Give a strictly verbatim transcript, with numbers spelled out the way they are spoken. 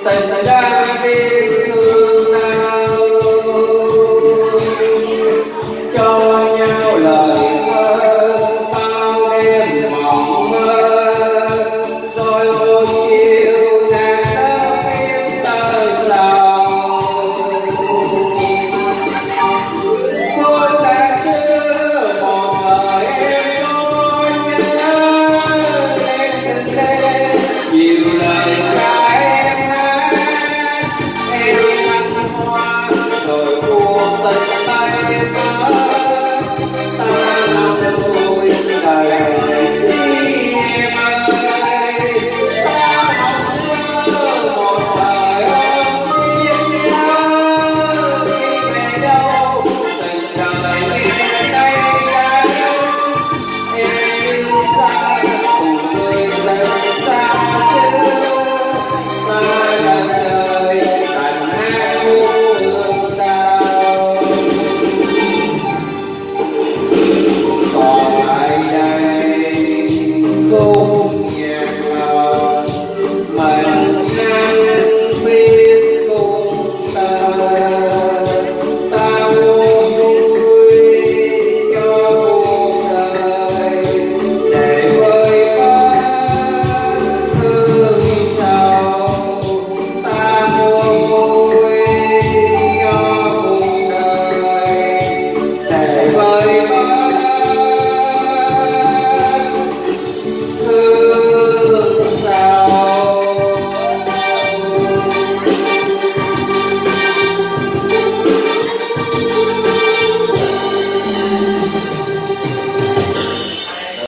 tình ra đi thương nào, cho nhau lời thơ bao đêm mộng mơ, rồi một chiều ngàn đất em tơ sầu. Thôi ta xưa một lời em nói nhớ em tình đêm nhiều lời ca em hát, em ăn hoa rồi cuộc tình tay ta.